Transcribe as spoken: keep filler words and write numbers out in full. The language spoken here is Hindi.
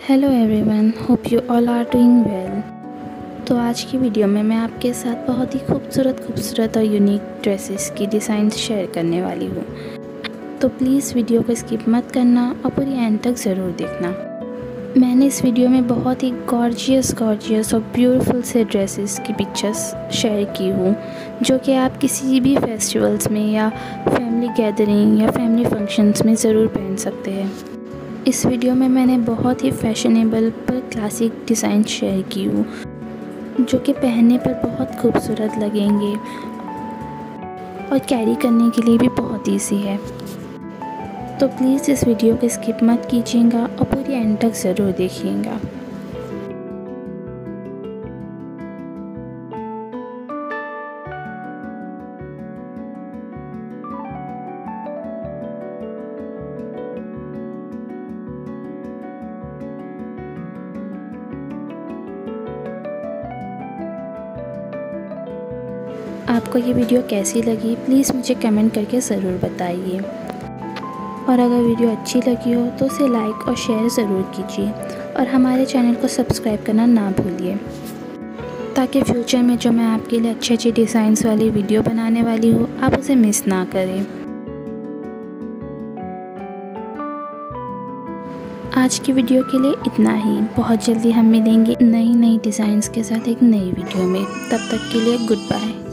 Hello everyone, hope you all are doing well. तो आज की वीडियो में मैं आपके साथ बहुत ही खूबसूरत खूबसूरत और यूनिक ड्रेसेस की डिज़ाइन शेयर करने वाली हूँ। तो प्लीज़ वीडियो को स्किप मत करना और पूरी एंड तक ज़रूर देखना। मैंने इस वीडियो में बहुत ही गॉर्जियस गॉर्जियस और ब्यूटीफुल से ड्रेसेस की पिक्चर्स शेयर की हूँ, जो कि आप किसी भी फेस्टिवल्स में या फैमिली गैदरिंग या फैमिली फंक्शंस में ज़रूर पहन सकते हैं। इस वीडियो में मैंने बहुत ही फैशनेबल पर क्लासिक डिज़ाइन शेयर की हूँ, जो कि पहनने पर बहुत खूबसूरत लगेंगे और कैरी करने के लिए भी बहुत इजी है। तो प्लीज़ इस वीडियो को स्किप मत कीजिएगा और पूरी एंड तक ज़रूर देखिएगा। आपको ये वीडियो कैसी लगी प्लीज़ मुझे कमेंट करके ज़रूर बताइए, और अगर वीडियो अच्छी लगी हो तो उसे लाइक और शेयर ज़रूर कीजिए और हमारे चैनल को सब्सक्राइब करना ना भूलिए, ताकि फ्यूचर में जो मैं आपके लिए अच्छे अच्छे डिज़ाइंस वाली वीडियो बनाने वाली हूँ आप उसे मिस ना करें। आज की वीडियो के लिए इतना ही। बहुत जल्दी हम मिलेंगे नई नई डिज़ाइंस के साथ एक नई वीडियो में। तब तक के लिए गुड बाय।